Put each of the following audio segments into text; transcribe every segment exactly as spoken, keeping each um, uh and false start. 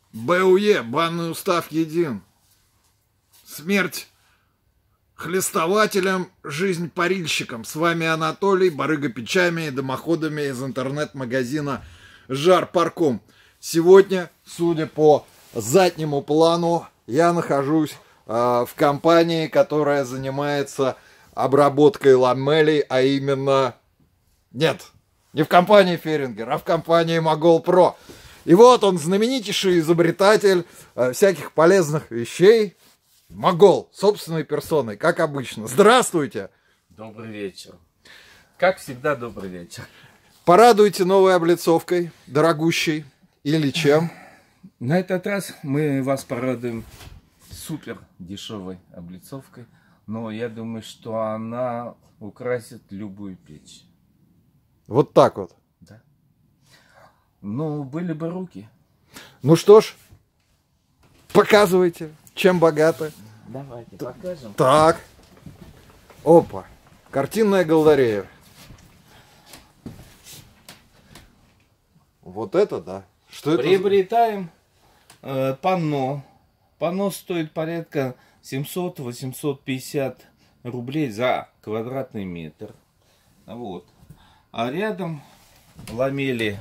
БУЕ, банный устав един. Смерть хлестователям, жизнь парильщикам. С вами Анатолий, барыга печами и дымоходами из интернет-магазина Жарпарком. Сегодня, судя по заднему плану, я нахожусь э, в компании, которая занимается обработкой ламелей, а именно... Нет, не в компании Ферингер, а в компании Могол Про. И вот он, знаменитейший изобретатель э, всяких полезных вещей. Могол, собственной персоной, как обычно. Здравствуйте! Добрый вечер. Как всегда, добрый вечер. Порадуйте новой облицовкой, дорогущей, или чем? На этот раз мы вас порадуем супер дешевой облицовкой, но я думаю, что она украсит любую печь. Вот так вот. Да. Ну, были бы руки. Ну что ж, показывайте, чем богаты. Давайте покажем. Так. Опа. Картинная галерея. Вот это да. Что это? Приобретаем э, панно. Панно стоит порядка семьсот-восемьсот пятьдесят рублей за квадратный метр. Вот. А рядом ламели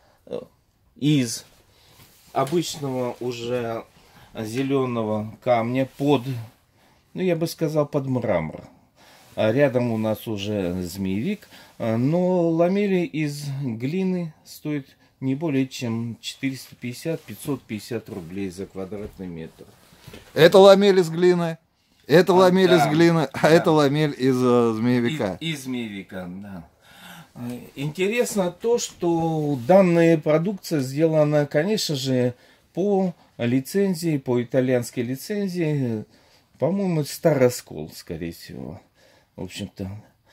из обычного уже зеленого камня под, ну я бы сказал, под мрамор. А рядом у нас уже змеевик. Но ламели из глины стоят не более чем четыреста пятьдесят — пятьсот пятьдесят рублей за квадратный метр. Это ламель из глины, это А, ламель да, из глины, а да. это ламель из uh, змеевика. Из, из змеевика, да. Интересно то, что данная продукция сделана, конечно же, по лицензии, по итальянской лицензии, по-моему, Староскол, скорее всего, в общем-то.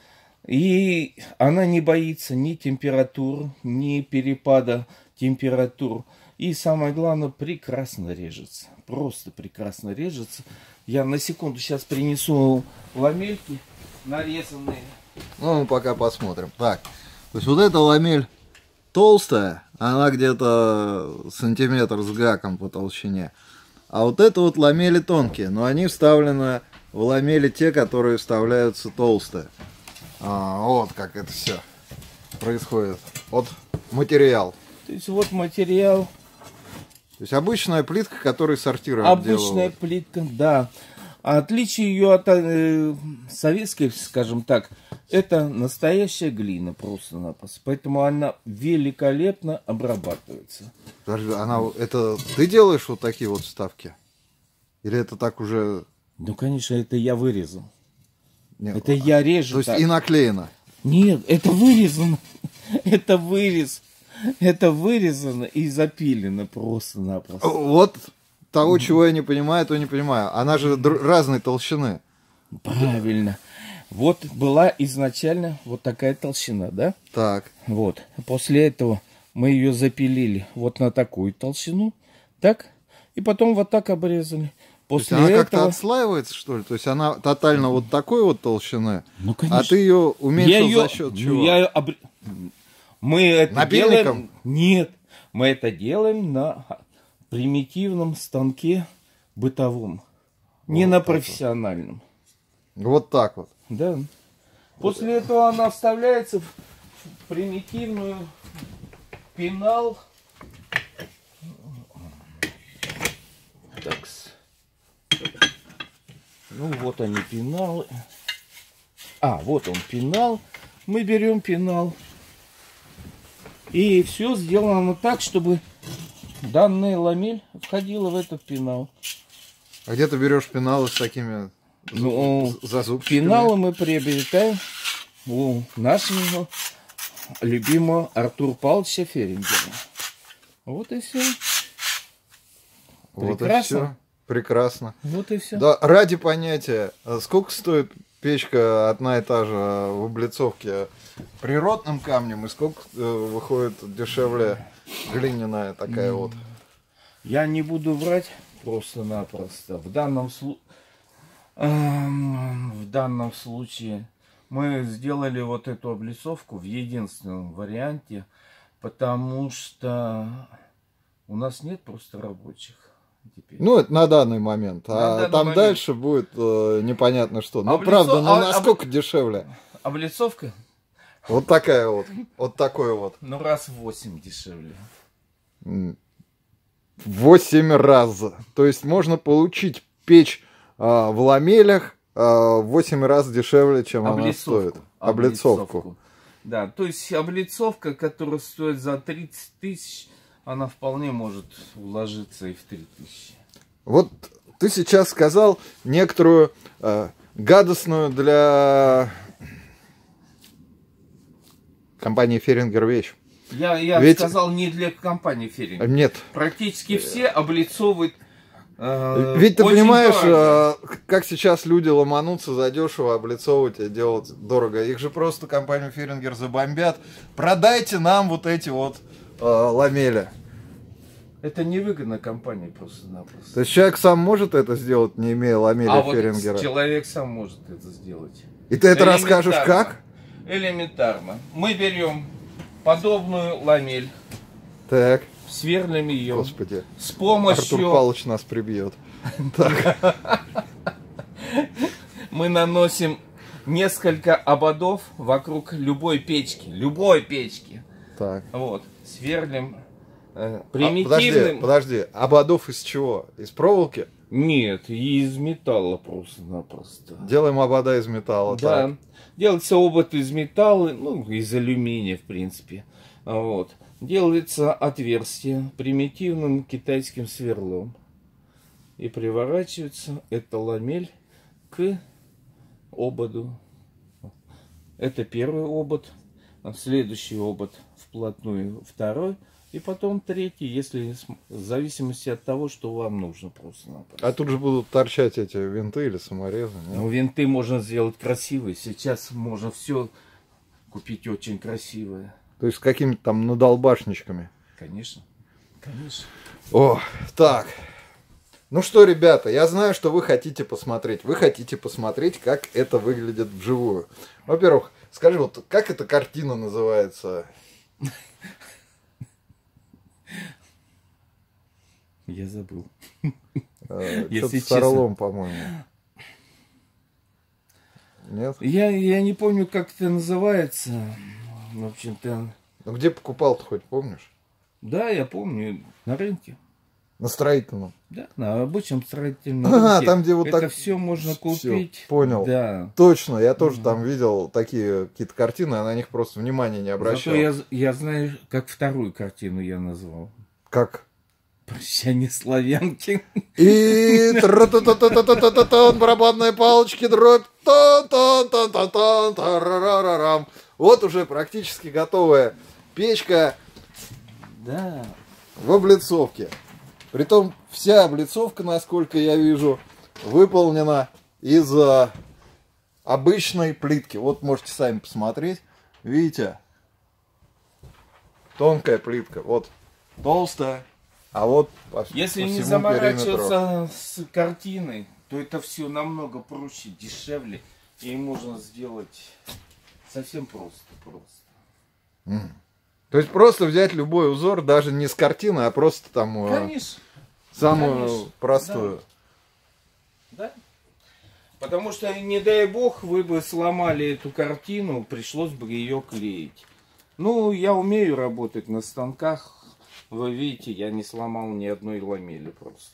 И она не боится ни температур, ни перепада температур. И самое главное, прекрасно режется. Просто прекрасно режется. Я на секунду сейчас принесу ламельки нарезанные. Ну, мы пока посмотрим. Так, то есть вот эта ламель толстая, она где-то сантиметр с гаком по толщине. А вот это вот ламели тонкие, но они вставлены в ламели те, которые вставляются толстые. А, вот как это все происходит. Вот материал. То есть вот материал. То есть обычная плитка, которую сортируют. Обычная плитка, да. А отличие ее от э, советской, скажем так, это настоящая глина просто-напросто. Поэтому она великолепно обрабатывается. Подожди, она, это ты делаешь вот такие вот вставки? Или это так уже... Ну, конечно, это я вырезал. Нет, это я режу. То есть так. и наклеено? Нет, это вырезано. Это вырез. Это вырезано и запилено просто-напросто. Вот того, чего я не понимаю, то не понимаю. Она же разной толщины. Правильно. Вот была изначально вот такая толщина, да? Так. Вот. После этого мы ее запилили вот на такую толщину. Так. И потом вот так обрезали. После она этого... как-то отслаивается, что ли? То есть она тотально вот такой вот толщины, ну, конечно. А ты ее уменьшил ее... за счет чего? Ну, я об... Мы это Напильником? делаем... Нет. Мы это делаем на примитивном станке бытовом. Вот не на профессиональном. Вот. вот так вот. Да. После этого она вставляется в примитивную пенал. Так. Ну вот они пеналы. А, вот он пенал. Мы берем пенал. И все сделано так, чтобы данная ламель входила в этот пенал. А где ты берешь пеналы с такими ну, зазубчиками? Пеналы мы приобретаем у нашего любимого Артура Павловича Ферингера. Вот и все. Вот Прекрасно. И все. Прекрасно. Вот и все. Да, ради понятия, сколько стоит печка одна и та же в облицовке природным камнем и сколько выходит дешевле глиняная такая вот? Я не буду врать просто-напросто. В данном, слу... в данном случае мы сделали вот эту облицовку в единственном варианте, потому что У нас нет просто рабочих теперь. Ну, это на данный момент. На а данный там момент. дальше будет э, непонятно что. Ну, Облицо- правда, ну а- насколько дешевле? Облицовка? Вот такая вот. Вот такой вот. Ну, раз в восемь дешевле. Восемь раз. То есть можно получить печь э, в ламелях э, в восемь раз дешевле, чем она Облицовку. стоит. Облицовку. Облицовку. Да, то есть облицовка, которая стоит за тридцать тысяч, она вполне может вложиться и в три тысячи. Вот ты сейчас сказал некоторую э, гадостную для компании Ферингер вещь. Я, я Ведь- сказал не для компании Ферингер. Нет. Практически все облицовывают. э, Ведь ты очень понимаешь, дорого. э, как сейчас люди ломанутся задешево облицовывать и делать дорого. Их же просто компанию Ферингер забомбят. Продайте нам вот эти вот э, ламели. Это невыгодно компании просто-напросто. То есть человек сам может это сделать, не имея ламели А вот Ферингера? человек сам может это сделать. И ты это расскажешь Элементарно. как? Элементарно. Мы берем подобную ламель, Так, сверлим ее господи. с Артур помощью... Павлович нас прибьет. Так, Мы наносим несколько ободов вокруг любой печки. Любой печки. так. Вот. Сверлим э, А, подожди, примитивным... подожди. Ободов из чего? Из проволоки? Нет, из металла просто-напросто. Делаем обода из металла. Да. Так. Делается обод из металла, ну, из алюминия, в принципе. Вот. Делается отверстие примитивным китайским сверлом. И приворачивается эта ламель к ободу. Это первый обод. Следующий обод вплотную второй. И потом третий, если в зависимости от того, что вам нужно просто-напросто. А тут же будут торчать эти винты или саморезы. нет? Ну, винты можно сделать красивые. Сейчас можно все купить очень красивое. То есть с какими-то там надолбашничками. Конечно. Конечно. О, так. Ну что, ребята, я знаю, что вы хотите посмотреть. Вы хотите посмотреть, как это выглядит вживую. Во-первых, скажи, вот как эта картина называется? Я забыл. Э, Если Что-то с честно. орлом, по-моему. Нет? Я, я не помню, как это называется. В общем-то, Ну где покупал-то хоть, помнишь? да, я помню, на рынке. На строительном. Да, на обычном строительном А, рынке. там, где вот это так все можно всё, купить. понял. Да. Точно, я тоже там видел такие какие-то картины, а на них просто внимания не обращал. Зато я, я знаю, как вторую картину я назвал. Как? Прощание славянки. И тра-та-та-та-та-та-та-тан, барабанные палочки, дробь, тан-тан-тан-тан-тан, тарарарарам. Вот уже практически готовая печка Да. в облицовке. Притом вся облицовка, насколько я вижу, выполнена из а, обычной плитки. Вот можете сами посмотреть. Видите? Тонкая плитка. Вот толстая. А вот по, Если по не всему заморачиваться с картиной, то это все намного проще, дешевле. И можно сделать совсем просто. просто. периметру. То есть просто взять любой узор, даже не с картины, а просто там э, Конечно. самую Конечно, простую. Да. Потому что, не дай бог, вы бы сломали эту картину, пришлось бы ее клеить. Ну, я умею работать на станках. Вы видите, я не сломал ни одной ламели просто.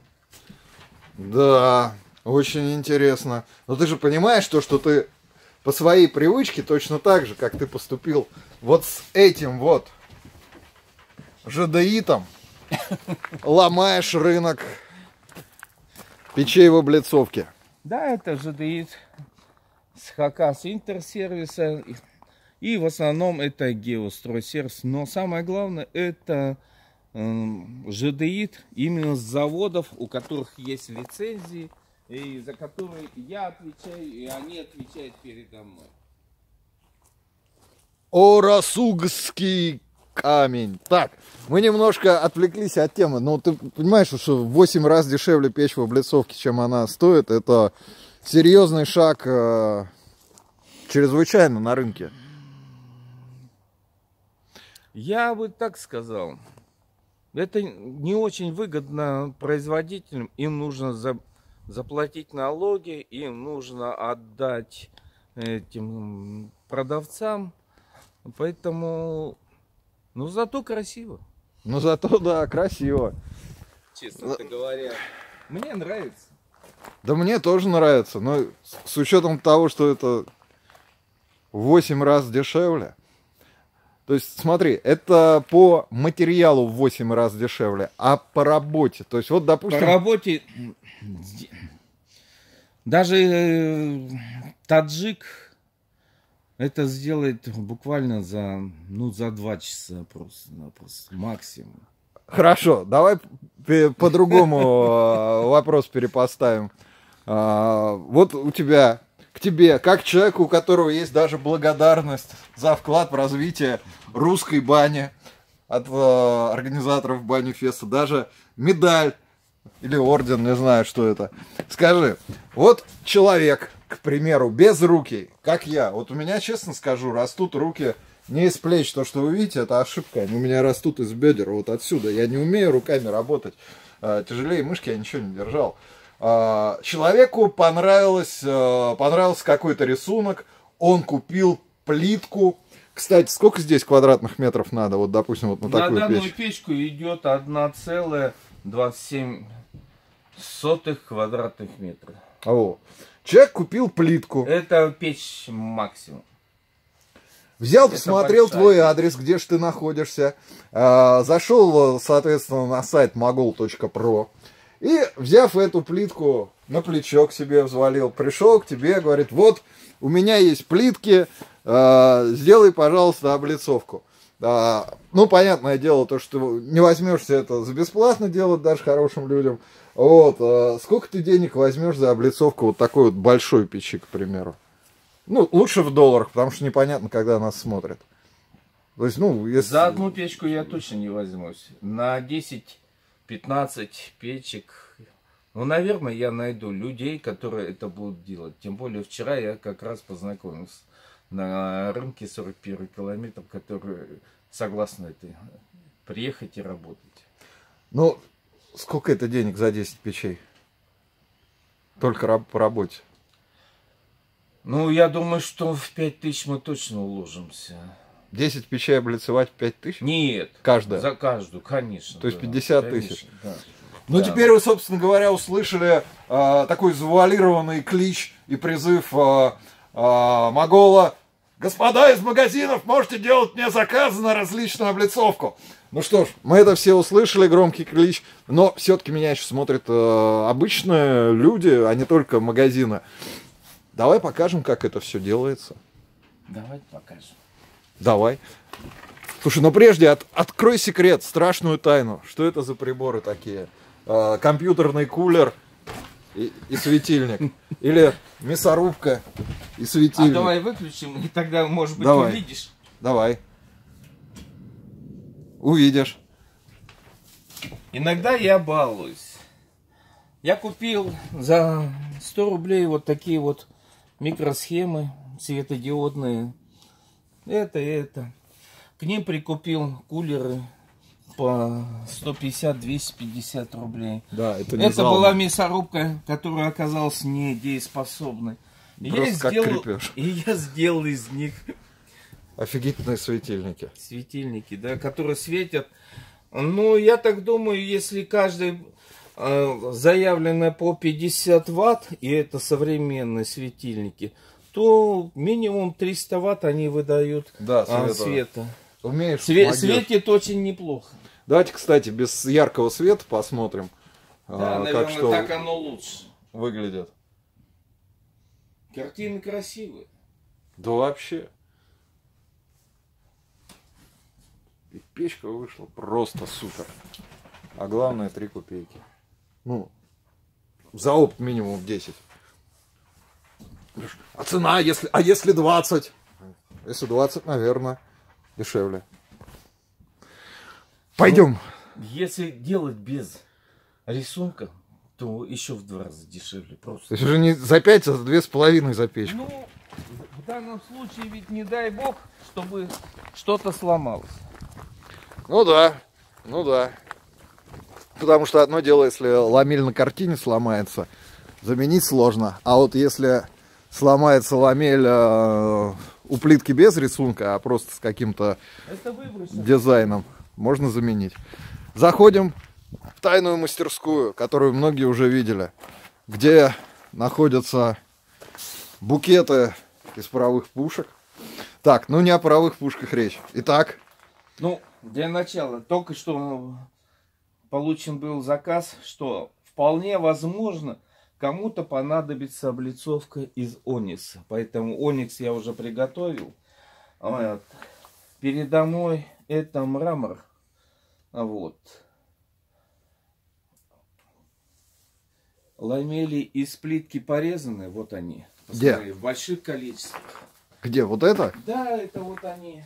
Да, очень интересно. Но ты же понимаешь, то, что ты по своей привычке точно так же, как ты поступил вот с этим вот жадеитом, ломаешь рынок печей в облицовке. Да, это жадеит с Хакас Интерсервиса. И в основном это Геостройсервис. Но самое главное, это эм, жадеит именно с заводов, у которых есть лицензии, и за которые я отвечаю, и они отвечают передо мной. Орасугский камень. Так, мы немножко отвлеклись от темы. Но ты понимаешь, что в восемь раз дешевле печь в облицовке, чем она стоит. Это серьезный шаг э, чрезвычайно на рынке. Я бы так сказал. Это не очень выгодно производителям. Им нужно за, заплатить налоги, им нужно отдать этим продавцам. Поэтому, ну, зато красиво. Ну, зато, да, красиво. Честно говоря, мне нравится. Да мне тоже нравится, но с учетом того, что это в восемь раз дешевле. То есть, смотри, это по материалу в восемь раз дешевле, а по работе. То есть, вот, допустим... По работе даже таджик это сделает буквально за, ну, за два часа просто-напросто, максимум. Хорошо, давай по-другому вопрос перепоставим. Вот у тебя, к тебе, как человеку, у которого есть даже благодарность за вклад в развитие русской бани от организаторов Бани Феста, даже медаль или орден, не знаю, что это. Скажи, вот человек, к примеру, без руки, как я, вот у меня, честно скажу, растут руки не из плеч, то, что вы видите, это ошибка, они у меня растут из бедер, вот отсюда, я не умею руками работать, тяжелее мышки я ничего не держал. Человеку понравилось, понравился какой-то рисунок, он купил плитку. Кстати, сколько здесь квадратных метров надо, вот, допустим, вот на, на такую печь? На данную печку идет одна целая двадцать семь сотых квадратных метра. О. Человек купил плитку. Это печь максимум. Взял, это посмотрел большая. Твой адрес, где же ты находишься, э, зашел, соответственно, на сайт могол точка про и, взяв эту плитку на плечо к себе взвалил, пришел к тебе, говорит, вот, у меня есть плитки, э, сделай, пожалуйста, облицовку. Э, ну, понятное дело, то, что не возьмешься это за бесплатно делать даже хорошим людям. Вот, э, сколько ты денег возьмешь за облицовку вот такой вот большой печи, к примеру? Ну, лучше в долларах, потому что непонятно, когда нас смотрят. То есть, ну, если... За одну печку я точно не возьмусь. На десять-пятнадцать печек, ну, наверное, я найду людей, которые это будут делать. Тем более, вчера я как раз познакомился на рынке сорок первый километр, которые согласны это приехать и работать. Ну, сколько это денег за десять печей? Только по работе. Ну, я думаю, что в пять тысяч мы точно уложимся. десять печей облицевать пять тысяч? Нет. Каждая? За каждую, конечно. То есть да, пятьдесят тысяч? Да. Ну, да. Теперь вы, собственно говоря, услышали э, такой завуалированный клич и призыв э, э, Могола. Господа из магазинов, можете делать мне заказы на различную облицовку. Ну что ж, мы это все услышали, громкий клич, но все-таки меня еще смотрят э, обычные люди, а не только магазины. Давай покажем, как это все делается. Давай покажем. Давай. Слушай, но прежде от, открой секрет, страшную тайну. Что это за приборы такие? Э, компьютерный кулер и, и светильник. Или мясорубка и светильник. А давай выключим, и тогда, может быть, давай. Увидишь. Давай. Увидишь. Иногда я балуюсь. Я купил за сто рублей вот такие вот микросхемы светодиодные. Это, это. К ним прикупил кулеры по сто пятьдесят — двести пятьдесят рублей. Да, это не это была мясорубка, которая оказалась недееспособной. И я, сделал, и я сделал из них офигительные светильники. Светильники, да, которые светят. Ну, я так думаю, если каждый э, заявлено по пятьдесят ватт, и это современные светильники, то минимум триста ватт они выдают да, а, света. Умеешь, Све светит очень неплохо. Давайте, кстати, без яркого света посмотрим, да, а, наверное, как что так оно лучше выглядит. Картины красивые. Да вообще. И печка вышла просто супер. А главное, три копейки. Ну, за опт минимум десять. А цена, если, а если двадцать? Если двадцать, наверное, дешевле. Пойдем. Ну, если делать без рисунка, то еще в два раза дешевле просто. То есть уже не за пять, а за две с половиной за печку. Ну, в данном случае ведь не дай бог, чтобы что-то сломалось. Ну да, ну да. Потому что одно дело, если ламель на картине сломается, заменить сложно. А вот если сломается ламель э, у плитки без рисунка, а просто с каким-то дизайном, можно заменить. Заходим в тайную мастерскую, которую многие уже видели, где находятся букеты из паровых пушек. Так, ну не о паровых пушках речь. Итак. Ну, для начала, только что получен был заказ, что вполне возможно кому-то понадобится облицовка из оникса. Поэтому оникс я уже приготовил. Вот. Передо мной это мрамор. Вот. Ламели из плитки порезаны. Вот они. Посмотри, где? В больших количествах. Где? Вот это? Да, это вот они.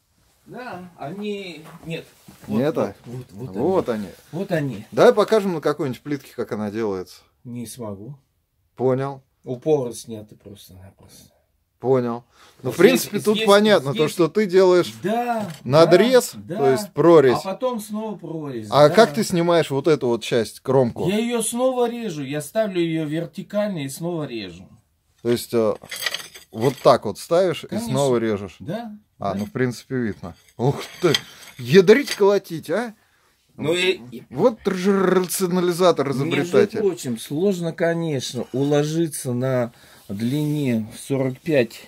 Да, они... Нет. Вот, Не это? Вот, вот, вот, вот они. они. Вот они. Давай покажем на какой-нибудь плитке, как она делается. Не смогу. Понял. Упоры сняты просто-напросто. Понял. Ну, вот в принципе, здесь, тут здесь, понятно, здесь... то, что ты делаешь да, надрез, да, то да. есть прорезь. А потом снова прорезь. А да. как ты снимаешь вот эту вот часть, кромку? Я ее снова режу. Я ставлю ее вертикально и снова режу. То есть э, вот так вот ставишь Конечно. и снова режешь? Да. А, да. ну в принципе видно. Ух ты! Ядрить колотить, а? Ну и... Вот же рационализатор, изобретатель. Между прочим, сложно, конечно, уложиться на длине сорок пять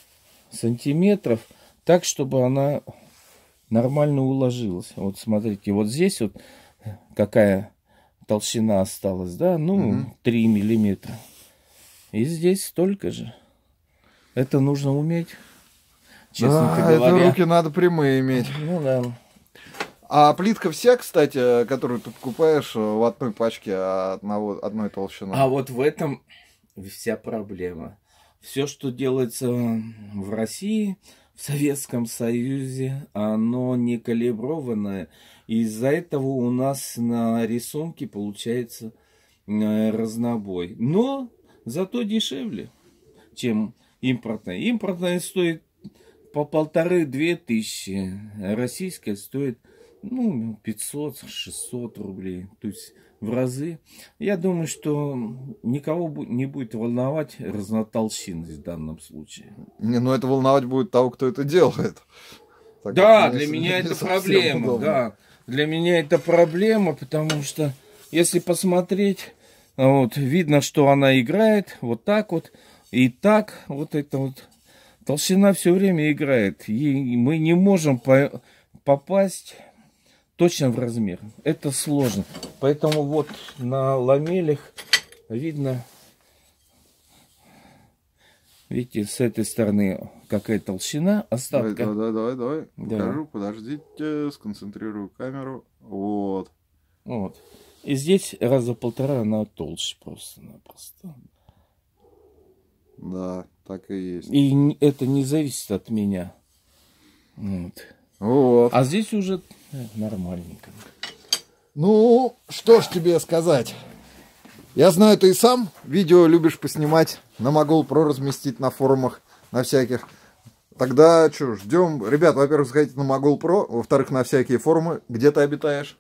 сантиметров так, чтобы она нормально уложилась. Вот смотрите, вот здесь вот какая толщина осталась, да, ну, угу. три миллиметра. И здесь столько же. Это нужно уметь, честно а, говоря. Это руки надо прямые иметь. Ну да. А плитка вся, кстати, которую ты покупаешь в одной пачке одного, одной толщины? А вот в этом вся проблема. Все, что делается в России, в Советском Союзе, оно не калиброванное. Из-за этого у нас на рисунке получается разнобой. Но зато дешевле, чем импортная. Импортная стоит по полторы-две тысячи. Российская стоит ну, пятьсот-шестьсот рублей. То есть в разы. Я думаю, что никого не будет волновать разнотолщинность в данном случае. Не, ну это волновать будет того, кто это делает. Так да, для меня это проблема. Да, для меня это проблема, потому что если посмотреть, вот, видно, что она играет вот так вот и так. Вот эта вот толщина все время играет. И мы не можем по попасть точно в размер. Это сложно. Поэтому вот на ламелях видно, видите, с этой стороны какая толщина остатка. Давай, давай, давай, да. покажу, подождите, сконцентрирую камеру. Вот. Вот. И здесь раза полтора она толще просто-напросто. Да, так и есть. И это не зависит от меня. Вот. Вот. А здесь уже нормальненько. Ну, что ж тебе сказать. Я знаю, ты и сам видео любишь поснимать, на Могол Про разместить на форумах, на всяких. Тогда что, ждем. Ребят, во-первых, заходите на Могол Про, во-вторых, на всякие форумы. Где ты обитаешь?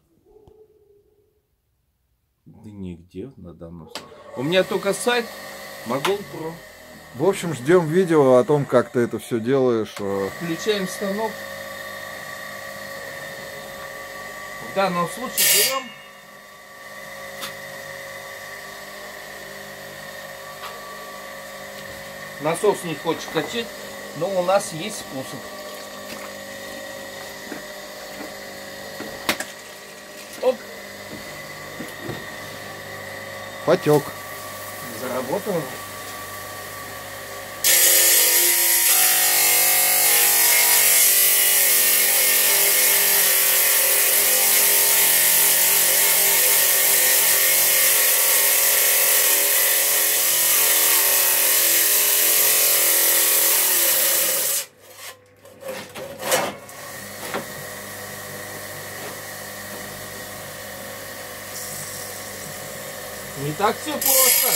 Да нигде на данном случае. У меня только сайт Могол Про. В общем, ждем видео о том, как ты это все делаешь. Включаем станок. В данном случае берем насос не хочет качать, но у нас есть способ. Оп. Потек. Заработало. Не так все просто.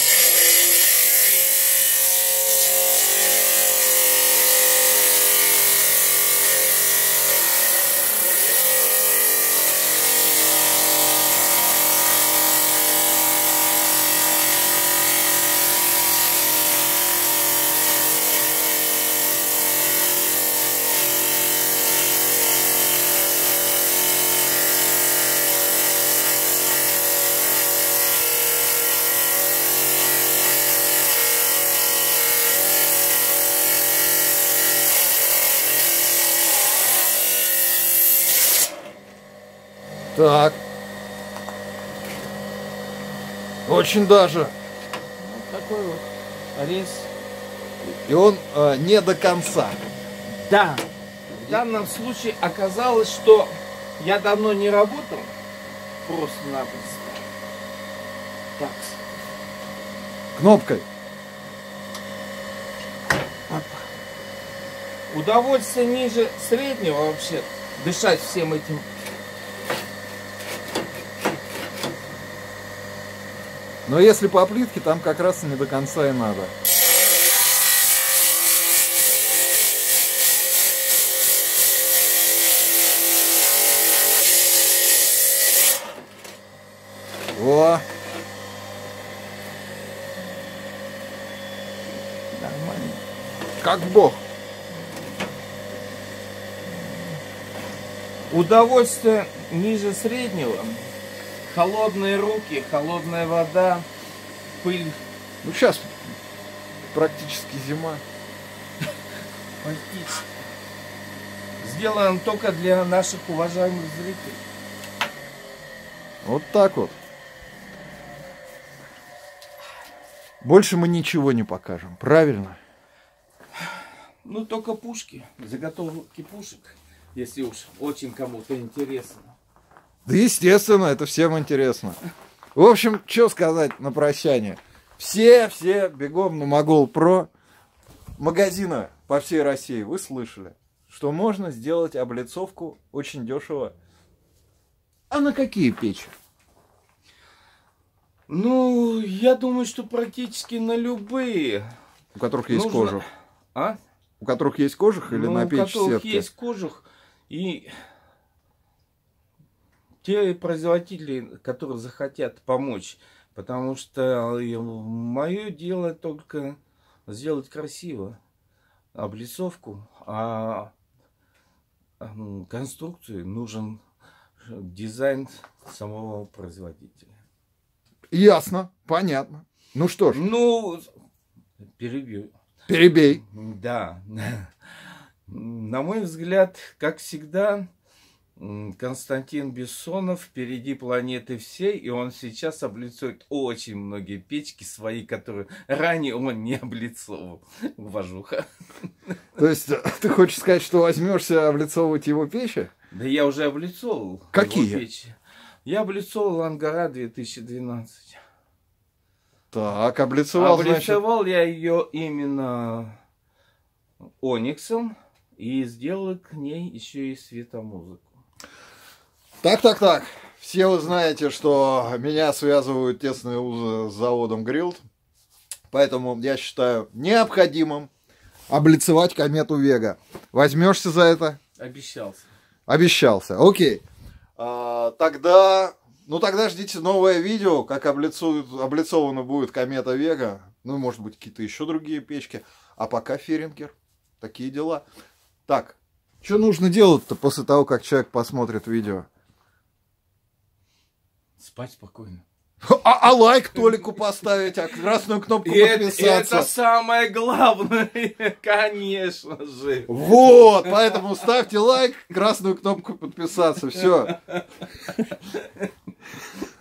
Так. Очень даже. Вот такой вот рез. И он э, не до конца. Да. В данном случае оказалось, что я давно не работал. Просто-напросто. Так. Кнопкой. Удовольствие ниже среднего вообще. Дышать всем этим. Но если по плитке, там как раз не до конца и надо. О! Нормально. Как бог. Удовольствие ниже среднего. Холодные руки, холодная вода, пыль. Ну сейчас практически зима. Практически. Сделан только для наших уважаемых зрителей. Вот так вот. Больше мы ничего не покажем, правильно? Ну, только пушки, заготовки пушек, если уж очень кому-то интересно. Да естественно, это всем интересно. В общем, что сказать на прощание. Все-все бегом на Могол Про. Магазины по всей России, вы слышали, что можно сделать облицовку очень дешево. А на какие печи? Ну, я думаю, что практически на любые. У которых есть Нужно... кожух. А? У которых есть кожух или ну, на печь у которых сетки? есть кожух. И те производители, которые захотят помочь. Потому что мое дело только сделать красиво облицовку, а конструкции нужен дизайн самого производителя. Ясно, понятно. Ну что ж. Ну, перебью. Перебей. Да. На мой взгляд, как всегда, Константин Бессонов впереди планеты всей, и он сейчас облицует очень многие печки свои, которые ранее он не облицовывал. Уважуха. То есть ты хочешь сказать, что возьмешься облицовывать его печи? Да я уже облицовывал. Какие? Его печи. Я облицовывал Ангара две тысячи двенадцать. Так, облицевал, Облицевал значит... я ее именно ониксом и сделал к ней еще и светомузыку. Так, так, так. Все вы знаете, что меня связывают тесные узы с заводом Грилд. Поэтому я считаю необходимым облицевать комету Вега. Возьмешься за это? Обещался. Обещался. Окей. А, тогда... Ну, тогда ждите новое видео, как облицуют, облицована будет комета Вега. Ну, может быть, какие-то еще другие печки. А пока Ферингер. Такие дела. Так, что нужно делать-то после того, как человек посмотрит видео? Спать спокойно. А, а лайк Толику поставить, а красную кнопку подписаться. Это, это самое главное, конечно же. Вот, поэтому ставьте лайк, красную кнопку подписаться. Все.